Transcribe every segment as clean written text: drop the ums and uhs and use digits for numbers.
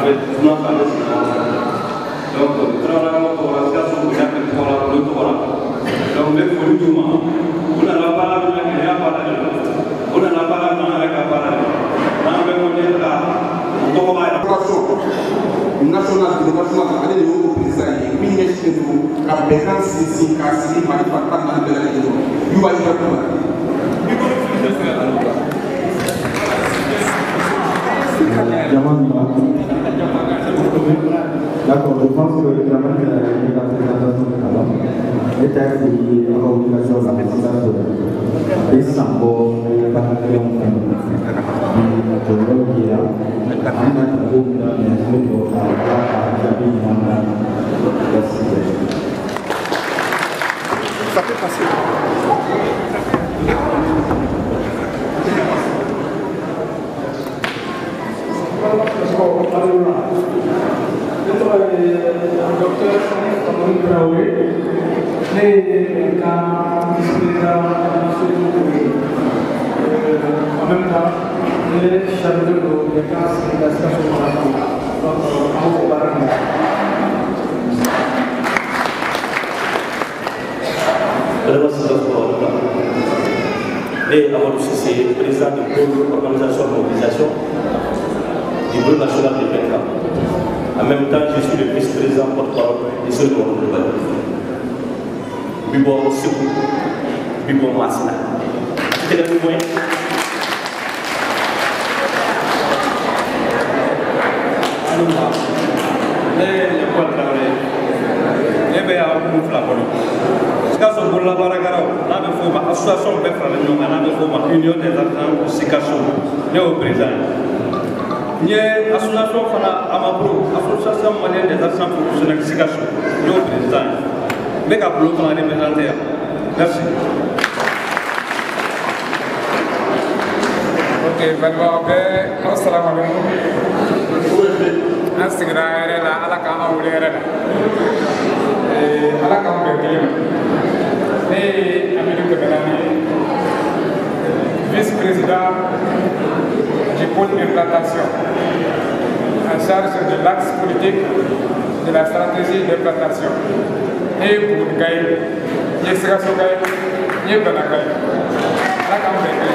D'accord, je pense que le travail de la présentation de Kalom était lié à l'obligation de la présidence de Istanbul, ça peut passer. Docteur Kamil Traoré, en même temps, il est chargé de l'État de la station Et Amadou Sissé, président de l'organisation de mobilisation du groupe national de Pétra. En même temps, je suis le vice-président porte-parole du seul monde global. Bibo Sekou, Bibo Masna. C'était le moyen. Les contrats, les béats nous flappons. Parce que pour la baragara, là, il faut une association de l'Union des artisans de Sikasso, au président. Il y a une association l'association malienne des artisans professionnels de Sikasso, au président. Mais qu'à bloquer la représentante. Merci. Ok, ben, assalamu alaikum. Asigra la ala ka awlera ala ka mbeki et Amélie Kebelani, vice-président du pôle d'implantation, en charge de l'axe politique de la stratégie d'implantation. Et pour Gaï, Yesra Sogaï, Yebanagaï, la Kambé.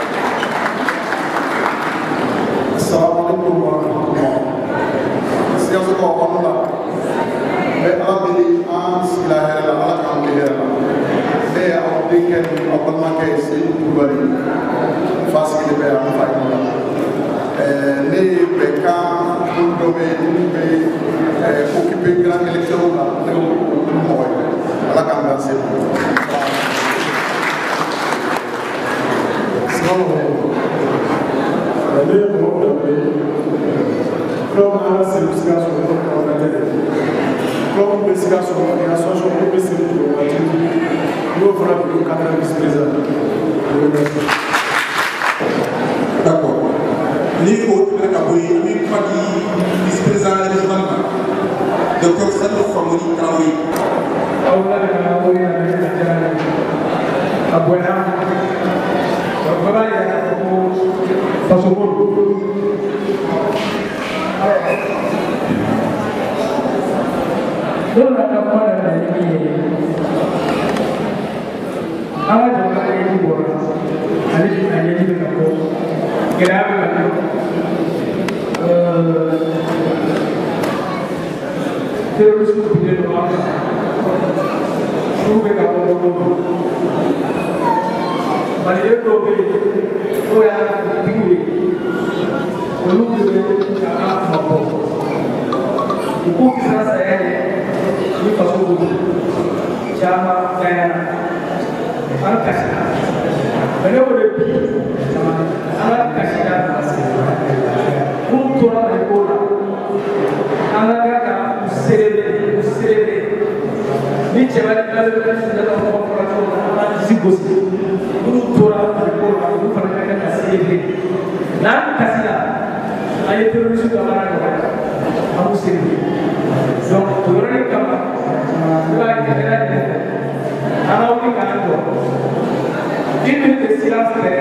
Assalamu alaikum wa rahmatullah. C'est un peu comme ça. Mais Abeli, la ala Kambé. Mais on dit qu'on peut manquer ici pour aller face à l'hiver en faille. Les bécans, pour occuper grande élection là, nous à la candidature. La meilleure demande comme à la sélection comme investigation et association nous ferons le cadre vice-président. D'accord. Les autres, les vice-président régional, docteur Sadou Famoni Traoré.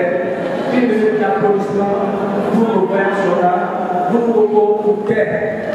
Une minute d'applaudissement, nous nous voyons sur là, nous nous reposons pour terre.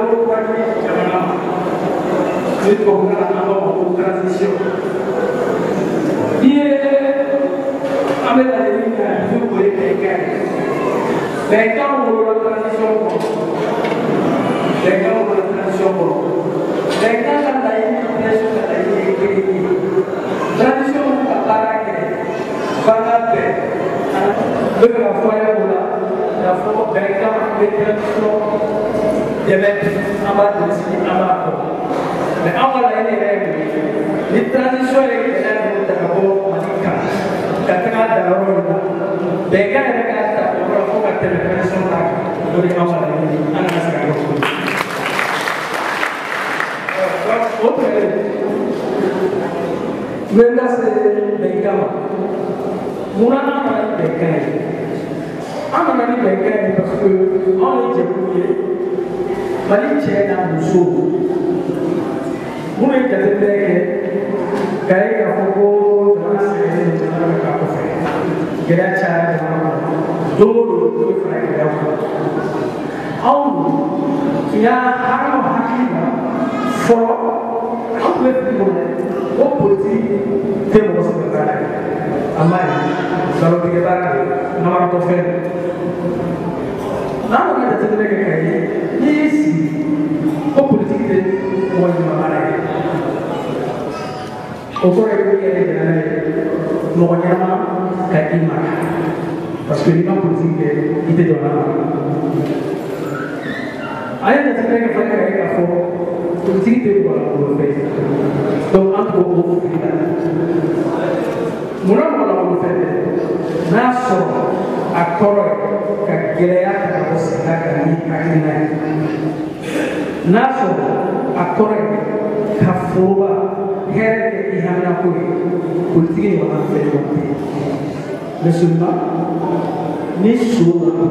n'avons pas dit une transition. Il est avec la ligne à vous pouvez mais quand on voit la transition, mais quand on voit la transition, mais quand on a une transition, transition à la le foyer la forme d'un camp de transition de mettre en bas de ici, en bas. Mais on va la règles. Les transitions et les règles de d'abord, on dit quand on a d'abord, les gars, les gars, on va faire la transition là. On est en bas de ici, on a la autre maintenant c'est les gars. On a des bécanes. On a des bécanes parce que on est débrouillé. Mali tient dans le show. Vous êtes à dire que Gaïa Fogo, dans la série de la café, Gaïa Chad, Dolo, le frère de la il y a un fort, un peu plus au petit, c'est mon secrétaire. Amai, kalau kita nama kafir, nama kita tidak kayak ini sih, politik itu mau gimana? Orang yang dia mau nyama kayak gimana? Pas kelima politik itu jangan. Ayat yang kita kayak apa? Politik itu bukan politik. Donc entre autres, Mula-mula naso akoro kagilea kabosika kani kakina naso akoro kafuba here ihana kuri kultigi wana fere musulma ni sura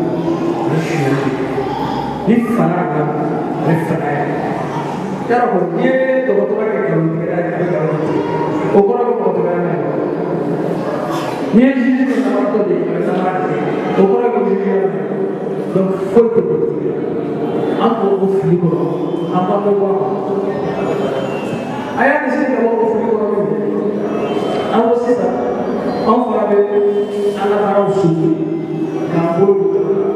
ni fana ni fana cara ko ye to to ka kalu kira o ko ko to na ni existe que não pode ter essa marca o cara que vive então foi tudo o flico a mão boa aí a gente que o flico a você tá vamos falar bem a para o sul na boa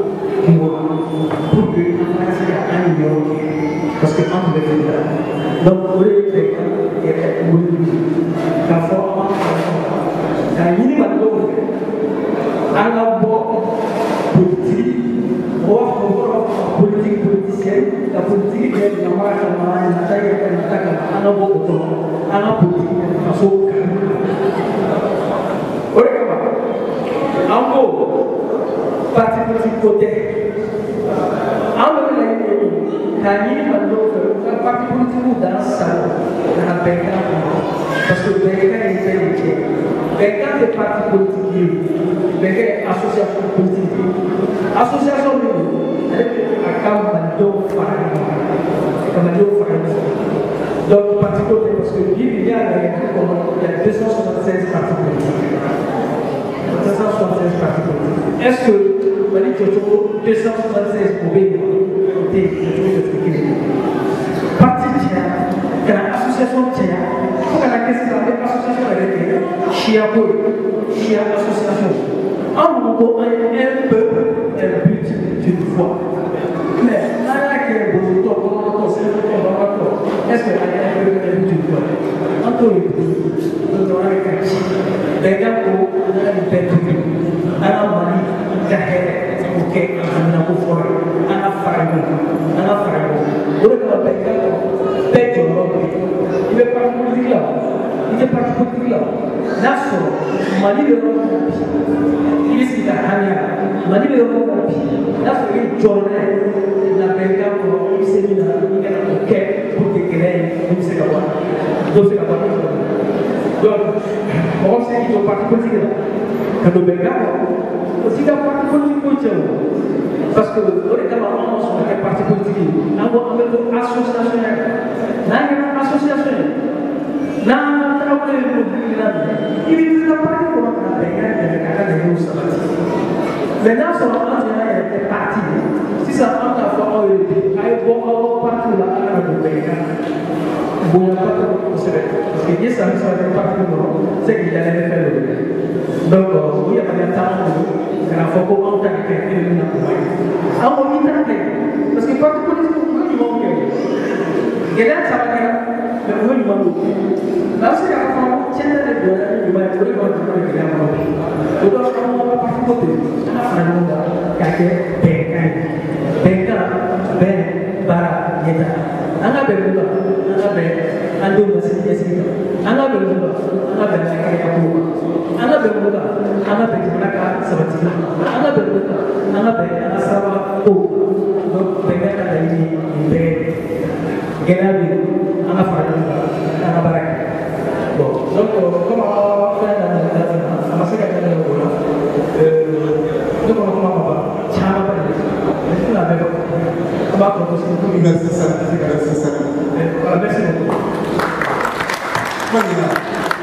porque a mais é a melhor parce que on veut faire donc vous voulez faire la forme ini baru anak buah politik, politisien, politik yang nama saya katakan anak buah betul, anak politik masuk. Oleh apa? Ambo parti politik kote, ambo lagi kami baru parti politik muda sah, nah mereka, parce que mereka ini Mereka de parti politique, mereka association politique. Association ini akan bantu farang. Donc parti politique parce que il y a 276 partis politiques. 276 partis politiques. Est-ce que Mali Tchotcho 276 pour parti tiers, quand association tiers, faut que la question de l'association est Chia association. En gros, un peuple est le but d'une foi. Mais là, est-ce que un peuple est le but d'une foi? Entre nous, on a les gars pour une bête de vie. On a Mali, Kahé, ok, on a Koufoué, on a Faragou. On a bête de vie. Il est pas politique là. Il est parti politique là. Naso, Mali de l'Europe, il est à Mali de l'Europe, Naso est journée, la Belgique pour le séminaire, il est OK pour déclarer une séquence. Donc, c'est la partie. Donc, on sait qu'il y a un parti politique là. Quand le Belgique, aussi il y a un parti politique. Parce que, on est d'abord sur les partis politiques. On a une association. On a une association. Il n'a pas dit comment on a payé de nous. Maintenant, sur le plan, il y a des partis. Si ça prend la fois, il y a sama dengan parti itu, saya tidak ada yang donc oui pada tahun karena fokus orang tak kira ini nak buat. Awak ini tak kira, meski parti politik itu juga mau kira. Kita sama dengan berbuat malu. Lalu saya akan cerita dari dua orang boleh kalau kita mau. Itu orang mau parti politik, anak muda kakek bengkai, ben bara yeta. Anga berbuat, anga ber, anda masih jadi. Anga berbuat, anga berkaya aku. Anga berbuat, anga berjumlah seperti itu. Anga berbuat, anga berasal aku. Bengkai ada ini ber. Genabi, anga faradu, anga barak. Bon, donc comment faire la masse de la bola? Donc on va voir. Chama pas. Est-ce que la même on va proposer une merci merci beaucoup. Manina.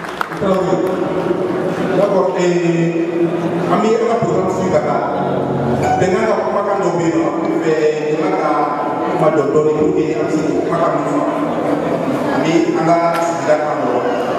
D'abord, ami on a programme sur Dakar. Dengan apa makan dobi, on ma doni pour que am si makan ni fa. Ami anga sida kan do.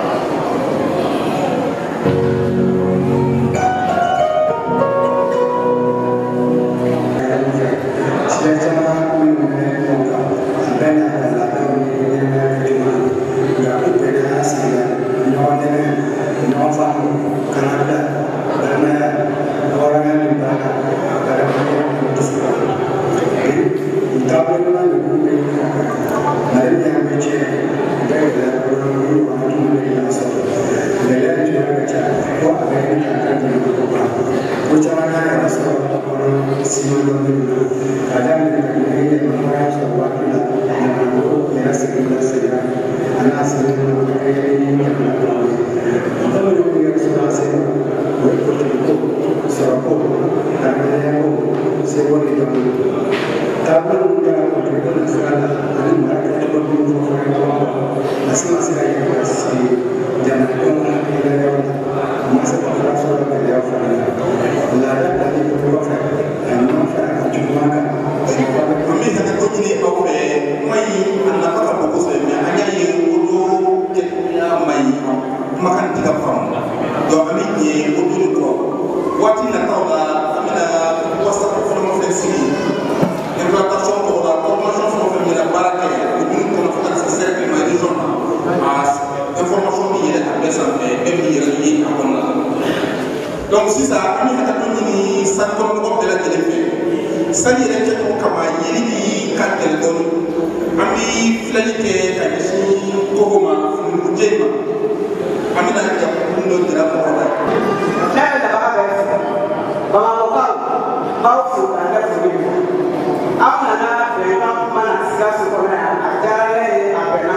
Donc si ça ami hata ni san ko ko de la téléphone sali rek ko kama yeli di kantel don ami flanike ka ci ko ko ma fu jema ami na ja ko ndo dira ko da na da ba ba ko ba fu na da fu ni amna na be na mana siga su ko na ajare apena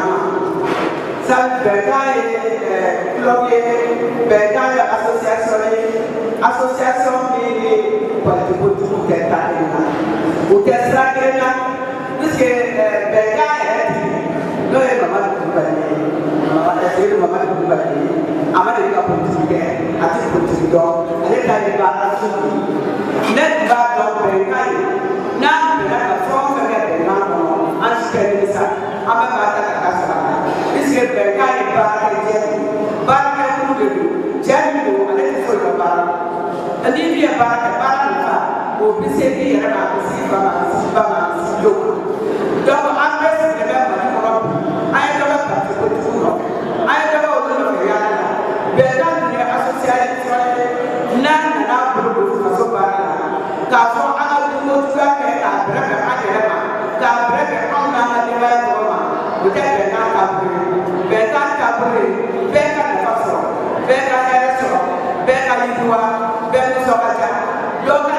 sa be kai lobby be kai association di politique ketana utesra kena puisque bega no e mama kubali mama e mama kubali amana ka politique ati politique do ale ka ni ba asu net ba do bega na bega ka from bega na no aske ni sa ama ba ta ka sa puisque bega ba ke ba ke ku de jani do ale ko ba ani dia ba o bisedi era ba si ba do donc après c'est le même ko ay do ba ta ko tu ay do ba o do ko ya be da ni association na ko ko so ba ka so ana du mo tu ka ke ka bra ka ajere ma ka bra ka on na na de ba ko ma o te be ka ka be ka fa so be ka era so be ka yiwa be so ka ja yo ka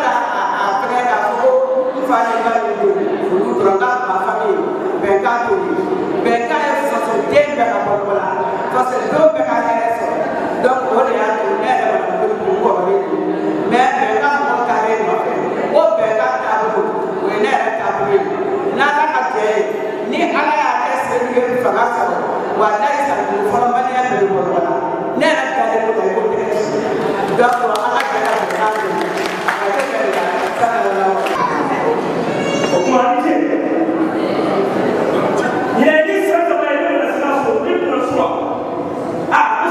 fallait pas le nous programme ma famille Benka Benka est son bien à Bola parce que deux Benka est donc on est à tourner pour mais Benka mon carré o Benka tabu on est à tabu na ka ni ala ya kese ni fagasa wa dai sa ni forma ni ya de Bola ne na ka de ko donc ala ka il a dit ça, ça va être la séance au plus de la foi. Ah,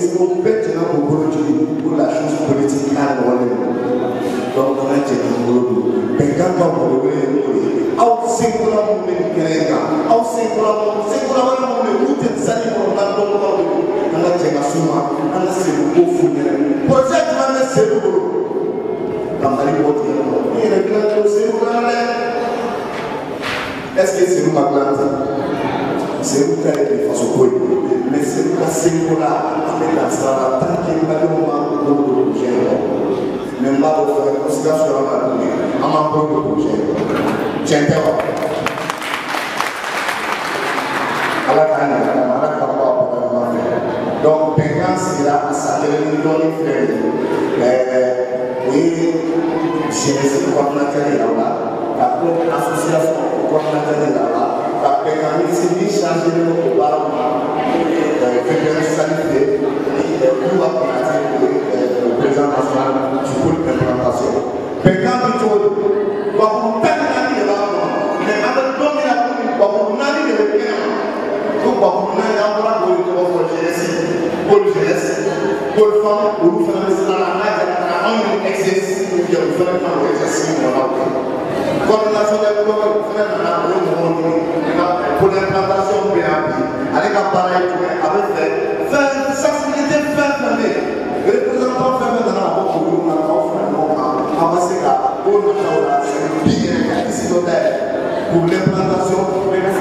c'est au fait de pour la chose politique à l'ouest. Donc, on a dit que nous avons c'est pour la monde qui est là. C'est pour la monde qui est là. On a dit que souvent, on a c'est le beau fou. Projet qui va mettre c'est le beau. Dans la liberté, il est clair que c'est le grand. Est-ce que c'est le grand? C'est le cas de façon politique. Mais c'est le cas c'est pour la ça tant qu'il va le moment de projet. Même pas de faire considération sur la journée. On m'a proposé le projet. Donc, Pékin sera à sa télévision frère. Oui, j'ai essayé de voir la télé là-bas. La association pour la télé là-bas. La Pékin s'est chargée de notre parlement. Fédéral sanitaire. Et tout va le président national du pôle d'implantation. Pékin plutôt. Pour peine d'année là-bas. Mais avec l'homme et la commune, pour l'année de l'État. Donc, pour l'année d'Ambola, pour le jeunesse, pour le jeunesse, pour le femme, pour nous faire dans la main, on exerce, ou bien vous faites un exercice, coordination des programmes, vous faites un pour l'implantation PAP, avec un pareil, avec fait sensibilité fermée. Les représentants fermés dans la boîte, on a avancé là, pour nous faire bien, ici, pour l'implantation, pour les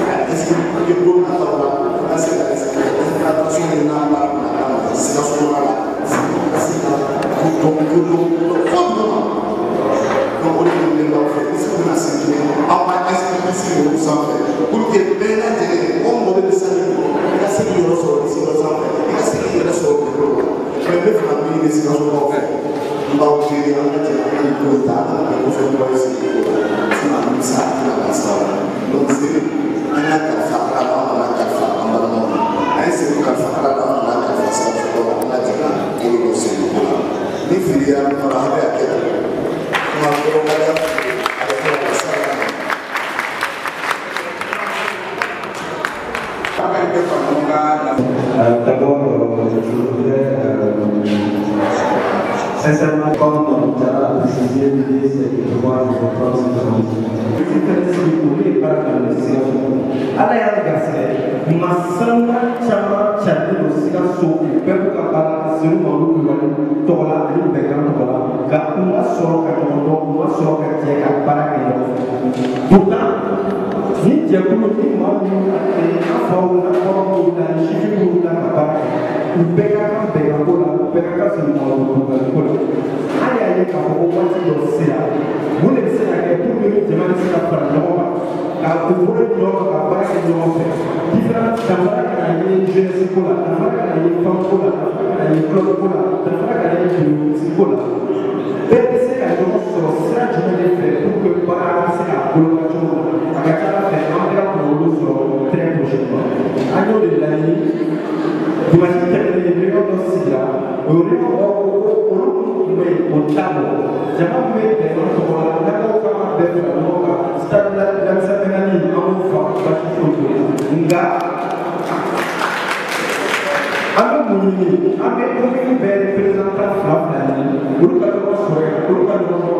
D'abord, je voudrais sincèrement, comme on a précisé, l'idée c'est de pouvoir reprendre ce temps. Je voudrais vous par la situation. À la Garcia, nous sommes chama chadi osika so pepe kapala sinu malu kuwani tola ni background tola ka uma soro ka jondo uma soro ka tie ka para ka yo pourtant ni jekulu ni malu ate afawu na ko na shifu na ka para ubeka ka beka kola ubeka ka sinu malu kola aya ye ka ko wati do sira mune sira ke pour que jamani sira para no ka ko no ka para ka yo différence dans la jeunesse pour la femme pour la club pour la musique pour la PPC a commencé à se faire pour que par avancer la collaboration avec la faire pour le très prochainement. À nous de l'année, imaginez que les réunions aussi là, au tableau, j'ai pas vu des gens qui vont là, d'accord, stade la semaine en enfant, parce qu'il faut Ame munyi, ame kumi bere representant Faflani, uluka domo soya, uluka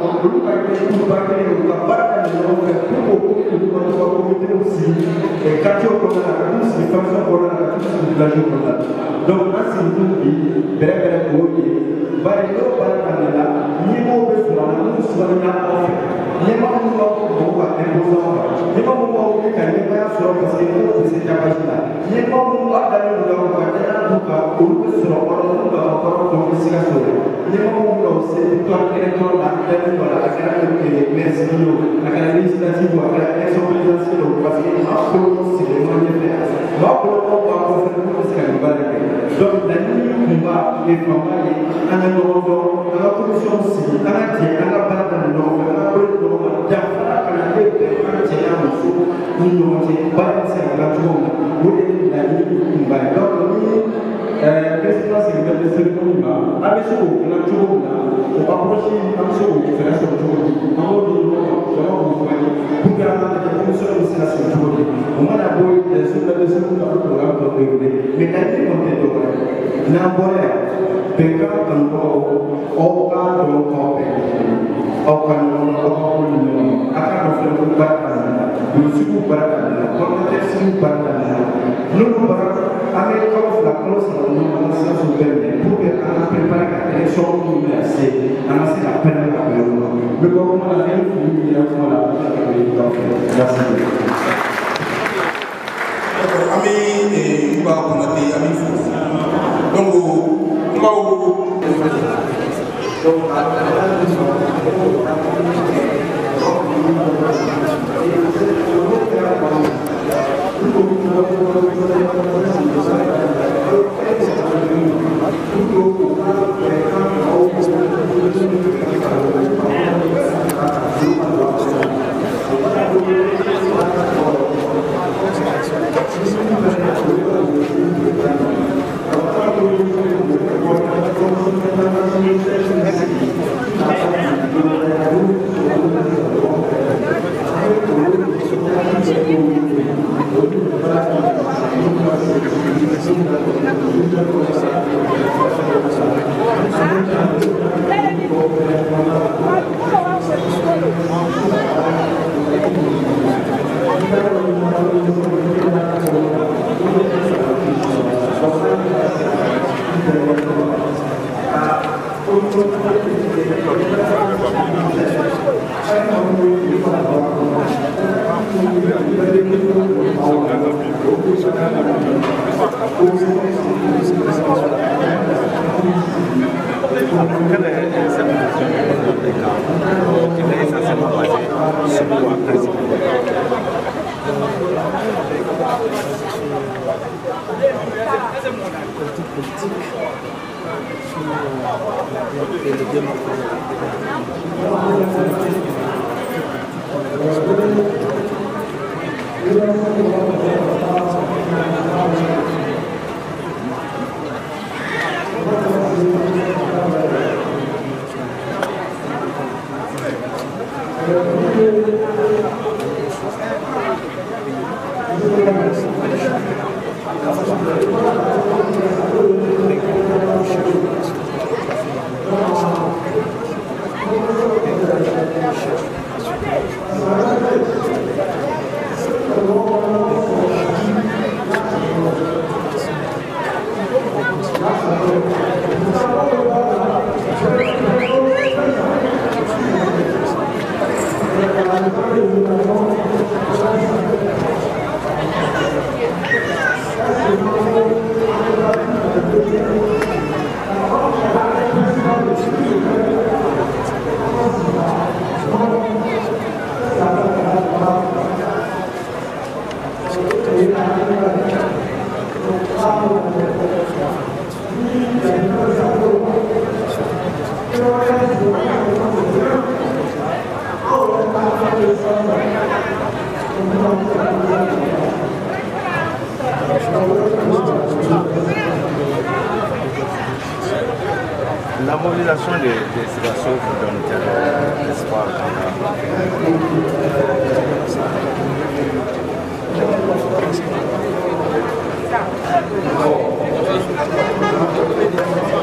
baraka ni domo uluka domo komite aussi, et katio kona na tous les familles kona na tous les villages kona. Donc asi ndugi bere koye, bari do baraka ni la, ni mo be fula na mo suwa na ofe, ni mo mo wa imposant, ni mo mo ka ni ba so parce que mo c'est tabajina, ni mo mo adani mo ka pour que ce soit encore donc c'est la chose. Les moments où c'est victoire électorale la tête voilà la grande merci la législative ou la élection présidentielle parce que après c'est les moyens de faire. Donc on va faire ce qu'on va faire. Donc la ligne combat les campagnes en Europe, dans la commission aussi, dans la tienne, dans la barre de l'Europe, dans la barre de l'Europe, dans la canadienne, dans la tienne, dans l'Union, dans la ligne combat. Président secrétaire de cérémonie, avec ce qu'on a toujours on va approcher un peu de la situation. En haut de l'eau, je vais vous voir pour garder la commission de la situation. On va d'abord sur la deuxième programme de réguler. Mais la vie est Nambole, Peka Kanko, Oka Donkope, Okan Donkope, Akan of Batana, Yusufu Batana, Contesting Batana, no Barat, America of La Closa, no Massa Suberne, pour que Anna prépare la élection universelle, Anna c'est la peine à faire. Le gouvernement a fait une merci. Ami Iba Konate, Ami Fou. Donc, la mobilisation des situations vous donne quel espoir dans la